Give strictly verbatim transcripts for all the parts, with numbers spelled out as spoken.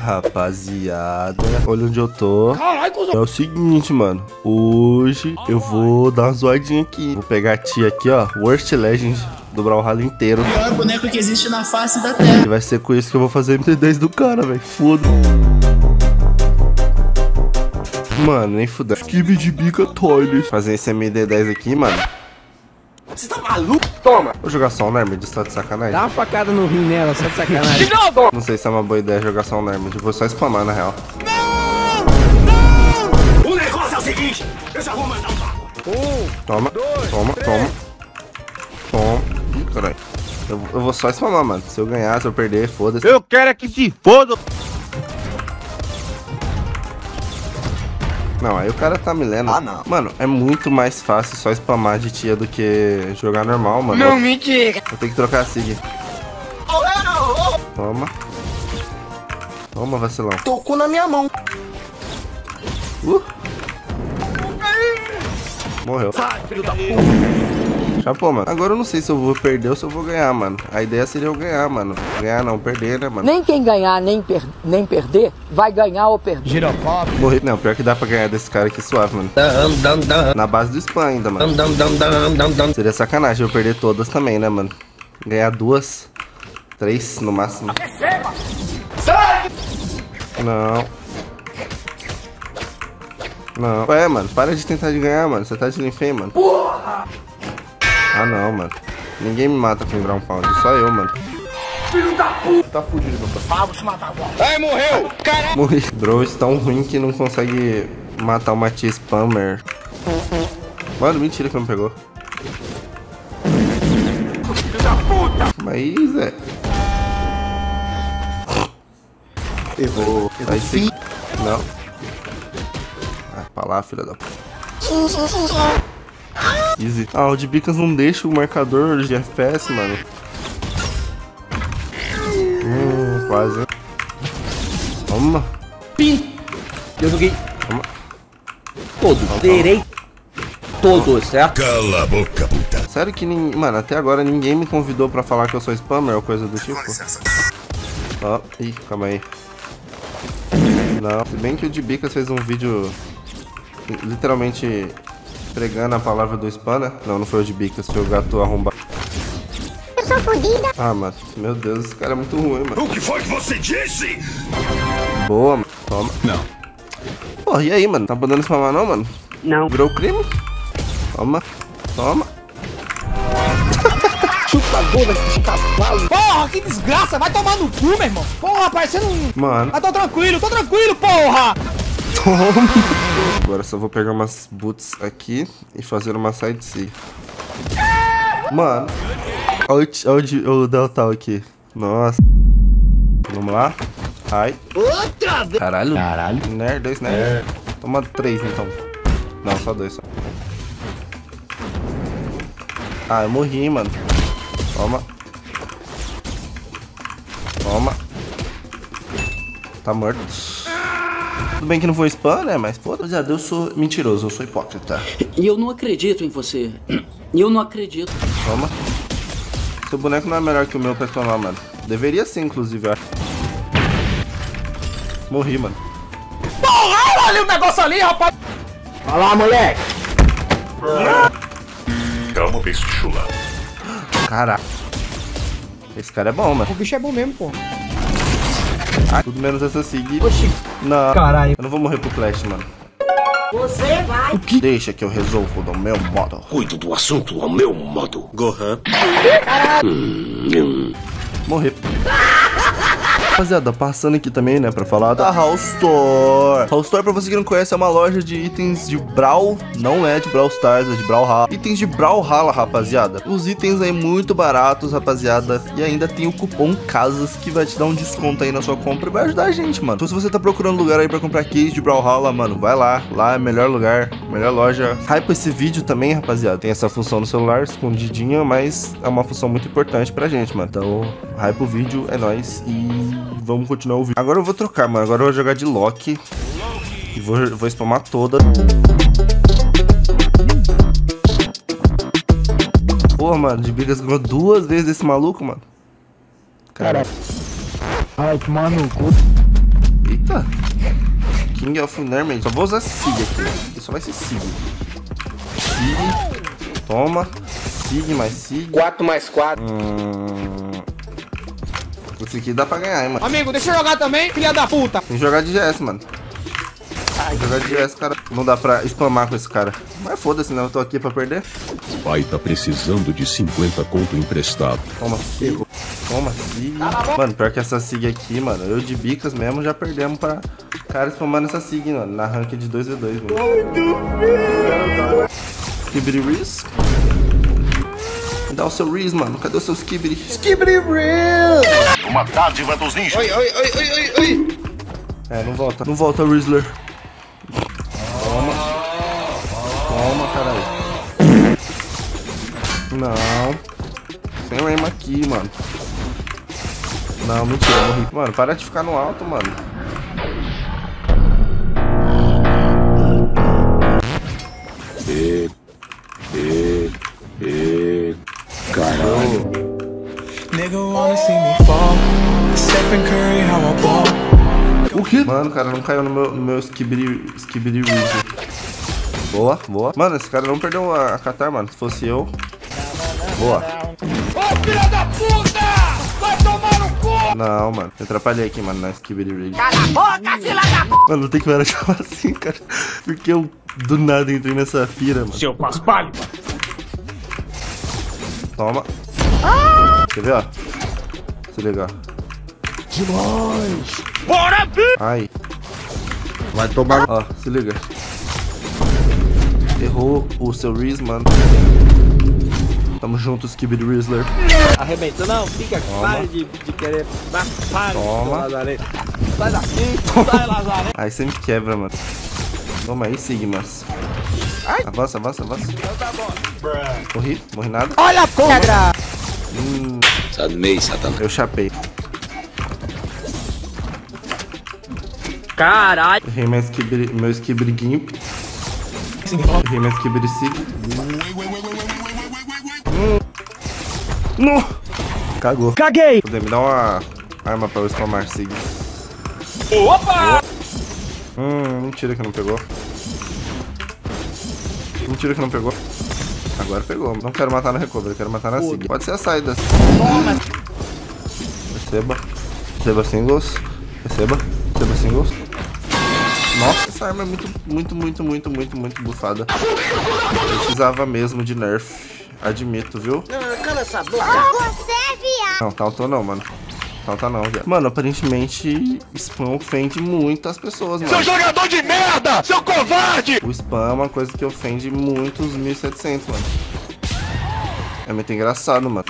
Rapaziada, olha onde eu tô. É o seguinte, mano. Hoje eu vou dar uma zoadinha aqui. Vou pegar a tia aqui, ó. Worst Legend do Brawlhalla inteiro. O pior boneco que existe na face da terra. E vai ser com isso que eu vou fazer M D dez do cara, velho. Foda. Mano, nem fudeu. Skib de bica toilet. Fazer esse M D dez aqui, mano. Você tá maluco? Toma! Vou jogar só um Nermid, só de sacanagem. Dá uma facada no rim nela, só de sacanagem. Não sei se é uma boa ideia jogar só um Nermid. Eu vou só spamar, na real. Não! Não! O negócio é o seguinte, eu já vou mandar um papo. Um, toma, dois, toma, três. toma. Toma. Ih, caralho. Eu, eu vou só spamar, mano. Se eu ganhar, se eu perder, foda-se. Eu quero é que se foda. Não, aí o cara tá me lendo. Ah, não. Mano, é muito mais fácil só spamar de tia do que jogar normal, mano. Não me diga. Eu tenho que trocar a sig. Toma. Toma, vacilão. Tocou na minha mão. Uh. Morreu. Sai, filho da puta. Chapou, mano. Agora eu não sei se eu vou perder ou se eu vou ganhar, mano. A ideia seria eu ganhar, mano. Ganhar não, perder, né, mano? Nem quem ganhar, nem, per nem perder, vai ganhar ou perder. Girofop. Morri. Não, pior que dá pra ganhar desse cara aqui suave, mano. Na base do spam ainda, mano. Seria sacanagem eu perder todas também, né, mano? Ganhar duas, três no máximo. Receba! Sai! Não. Não. Ué, mano, para de tentar de ganhar, mano. Você tá de linfei, mano. Porra! Ah, não, mano. Ninguém me mata com ground pound, só eu, mano. Filho da puta! Tá fudido, meu parceiro. Ah, vou te matar agora. Ai, morreu! Caralho! Morri. Drones tão ruim que não consegue matar uma tia spammer. Mano, mentira que não pegou. Filho da puta! Mas é. Errou. Aí sim. Não. Ah, pra lá, filha da puta. Easy. Ah, o de bicas não deixa o marcador de F P S, mano. Hum, quase. Toma. Pim! Eu joguei Toma. todos, zerei todos, certo? Cala a boca, puta. Sério que ninguém. Mano, até agora ninguém me convidou pra falar que eu sou spammer ou coisa do tipo. Ó, oh, ih, calma aí. Não, se bem que o de bicas fez um vídeo literalmente pregando a palavra do spam, né? Não, não foi o de bicas, foi o gato arrombado. Eu sou fodida. Ah, mano, meu Deus, esse cara é muito ruim, mano. O que foi que você disse? Boa, mano. Toma. Não. Porra, e aí, mano? Tá podendo spamar não, mano? Não. Virou crime? Toma. Toma. Chutador de cavalo. Porra, que desgraça! Vai tomar no cu, meu irmão! Porra, parecendo um... Mano. Ah, tô tranquilo, tô tranquilo, porra! Toma. Agora só vou pegar umas boots aqui e fazer uma side sig. Mano. Olha o, olha o Delta aqui. Nossa. Vamos lá. Ai. Outra vez! Caralho. Caralho. Nerd, dois nerd. É. Toma três então. Não, só dois só. Ah, eu morri, mano. Toma. Toma. Tá morto. Tudo bem que não foi spam, né? Mas foda-se, eu sou mentiroso, eu sou hipócrita. E eu não acredito em você. Eu não acredito. Toma. Seu boneco não é melhor que o meu personal, mano. Deveria ser, inclusive, eu acho. Morri, mano. Porra, olha o negócio ali, rapaz! Vai lá, moleque! Calma, beijo chula. Caraca. Esse cara é bom, mano. O bicho é bom mesmo, pô. Ah, tudo menos essa sig. Oxi. Não. Caralho. Eu não vou morrer pro Clash, mano. Você vai. Deixa que eu resolvo do meu modo. Cuido do assunto ao meu modo. Gohan. Hum, hum. Morrer. Rapaziada, passando aqui também, né, pra falar da House Store. House Store, pra você que não conhece, é uma loja de itens de Brawl. Não é de Brawl Stars, é de Brawlhalla. Itens de Brawlhalla, rapaziada. Os itens aí muito baratos, rapaziada. E ainda tem o cupom CASAS, que vai te dar um desconto aí na sua compra e vai ajudar a gente, mano. Então se você tá procurando lugar aí pra comprar case de Brawlhalla, mano, vai lá. Lá é o melhor lugar, melhor loja. Hype esse vídeo também, rapaziada. Tem essa função no celular, escondidinha, mas é uma função muito importante pra gente, mano. Então, hype o vídeo, é nóis. E vamos continuar o vídeo. Agora eu vou trocar, mano. Agora eu vou jogar de Loki. E vou, vou spamar toda. Porra, mano. De Bigas ganhou duas vezes esse maluco, mano. Cara. Ai, que maluco. Eita. King of Nerman. Só vou usar Sig aqui. Aqui só vai ser Sig. Sig. Toma. Sig mais Sig. quatro mais quatro. Hum... Esse aqui dá pra ganhar, hein, mano. Amigo, deixa eu jogar também, filha da puta. Tem que jogar de G S, mano. Tem que jogar de G S, cara. Não dá pra spamar com esse cara. Mas foda-se, né? Eu tô aqui pra perder. O pai tá precisando de cinquenta conto emprestado. Toma, Sig. Toma, Sig. Mano, pior que essa Sig aqui, mano. Eu de bicas mesmo já perdemos pra cara spamando essa Sig, mano. Na rank de dois v dois, mano. Skibidi Riz. Me dá o seu Riz, mano. Cadê o seu Skibidi? Skibidi Riz! Uma dádiva dos ninjas. Oi, oi, oi, oi, oi, oi. É, não volta. Não volta, Rizzler. Toma. Toma, caralho. Não. Sem aim aqui, mano. Não, mentira, eu morri. Mano, para de ficar no alto, mano. E, e, e, caralho. O que? Mano, cara, não caiu no meu, no meu Skibidi, Skibidi Riz. Boa, boa. Mano, esse cara não perdeu a, a Qatar, mano. Se fosse eu. Boa. Ô, filha da puta! Vai tomar no cu! Não, mano. Eu atrapalhei aqui, mano, na Skibidi Riz. Cala a boca, filha da puta! Mano, não tem que parar de falar assim, cara. Porque eu do nada entrei nessa pira, mano. Seu paspalho. Toma. Ah! Quer ver, ó? Se liga, ó. Demais. Bora, bi! Ai. Vai tomar. Ó, se liga. Errou o seu Riz, mano. Tamo junto, Skibidi Rizzler. Arrebenta, não, fica claro de, de querer. Para, Toma. Lazaré. Sai daqui, sai, Lazaré. Aí você me quebra, mano. Toma aí, Sigmas. Ai. Avança, avança, avança. Morri, morri nada. Olha a pedra! Hum, Sadmei, Satanás. eu chapei. Caralho! Errei meu Skibidi, meu Skibidi Gimp. Errei meu Skibidi Sig. Hum. No! Cagou. Caguei! Poder me dar uma arma pra eu spamar Sig. Opa! Hum, mentira que não pegou. Mentira que não pegou. Agora pegou. Não quero matar na recovery, quero matar na Sig. Pode ser a saída. Toma! Receba. Receba singles. Receba. Receba singles. Nossa, essa arma é muito, muito, muito, muito, muito, muito bufada. Precisava mesmo de nerf. Admito, viu? Não, cala essa boca. Você é viado. Não, tauntou não, mano. Taunta não, viado. Mano, aparentemente, spam ofende muito as pessoas, mano. Seu jogador de merda! Seu covarde! O spam é uma coisa que ofende muito os mil e setecentos, mano. É muito engraçado, mano.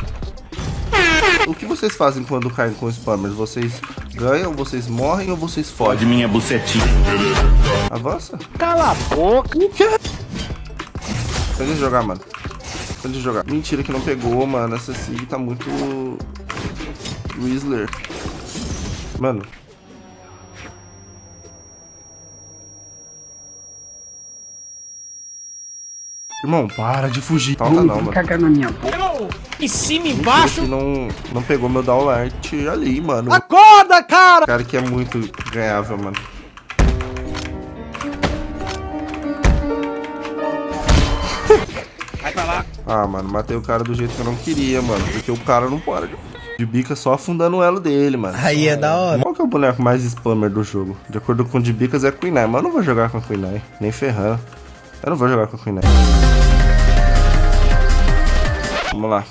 O que vocês fazem quando caem com spammers? Vocês ganham, vocês morrem ou vocês fogem? minha bucetinha. Avança. Cala a boca! O quê? Pode jogar, mano. Pode jogar. Mentira que não pegou, mano. Essa Sig tá muito... Rizzler. Mano. Irmão, para de fugir. Taunta não, mano. Caga na minha boca. Em cima e Mentira embaixo! que não, não pegou meu downlight ali, mano. Acorda, cara! Cara que é muito ganhável, mano. Vai pra lá! Ah, mano, matei o cara do jeito que eu não queria, mano. Porque o cara não para de, de bica só afundando o elo dele, mano. Aí é da hora! Qual que é o boneco mais spammer do jogo? De acordo com o de bicas é Queen Eye. Mas eu não vou jogar com a Queen Eye. Nem ferrando. Eu não vou jogar com a Queen Eye. Vamos lá.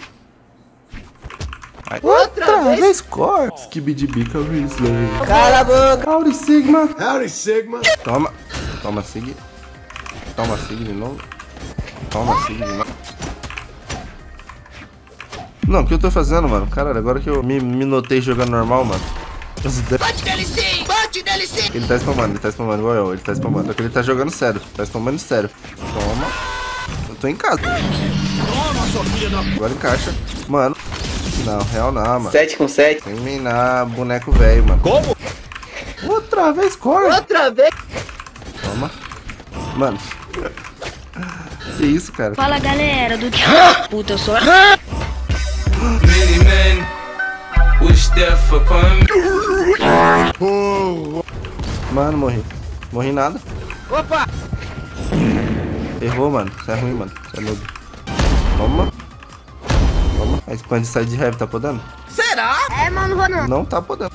Ai. Outra vez score! Skibidi Bica Rizzler. Cala a boca! Howdy Sigma. Howdy, Sigma. Toma. Toma Sig. Toma Sig de novo. Toma Sig de novo. Não, o que eu tô fazendo, mano? Caralho, agora que eu me, me notei jogando normal, mano. Bate nele sim! Bate nele sim! Ele tá spamando, ele tá spamando igual eu, ele tá spamando. Só que ele tá jogando sério, tá spamando sério. Toma. Eu tô em casa. Agora encaixa. Mano. Não, real não, mano. sete com sete. Tem que minar boneco velho, mano. Como? Outra vez, corre. Outra vez! Toma. Mano. Que isso, cara? Fala galera do puta, eu sou Many men wish Mano, morri. Morri nada. Opa! Errou, mano. Isso é ruim, mano. Isso é noob. Toma. Toma. A expand sai de heavy, tá podendo? Será? É, mano, vou não. Não tá podendo.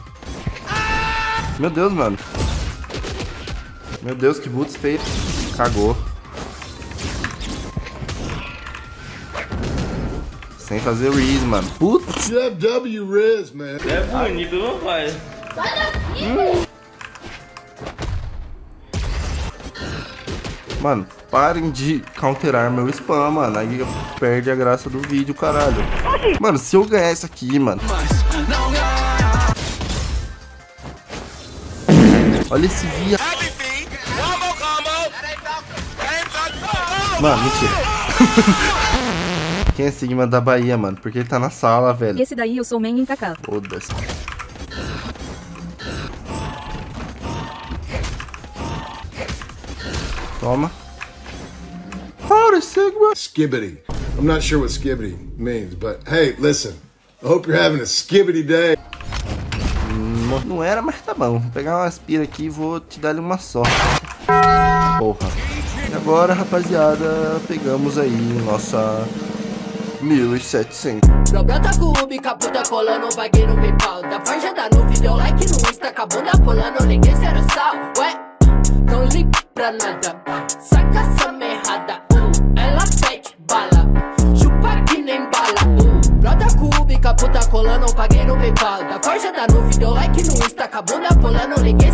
Meu Deus, mano. Meu Deus, que boots feio. Cagou. Sem fazer Riz, mano. Putz. W Riz, man. É bonito, não faz. Sai daqui, hum. Mano, parem de counterar meu spam, mano. Aí perde a graça do vídeo, caralho. Mano, se eu ganhar isso aqui, mano. Olha esse via. Mano, mentira. Quem é Sigma da Bahia, mano? Porque ele tá na sala, velho. Esse daí eu sou main em Kaká. Foda-se. Toma. Howdy, Sigma. Skibbity. I'm not sure what skibbity means, but hey, listen. I hope you're having a skibbity day. Hum, não era, mas tá bom. Vou pegar uma aspira aqui e vou te dar uma só. Porra. E agora, rapaziada, pegamos aí nossa mil e setecentos. Brota clube, caputa colando, paguei no PayPal. Da faixa da nuvem, deu like no Insta, com a bunda pulando, ninguém se era sal. Ué, não ligo pra nada. Saca essa merrada, uh, ela pede bala. Chupa que nem bala, uh. Brota clube, caputa colando, paguei no PayPal. Da faixa da nuvem, deu like no Insta, com a bunda pulando, ninguém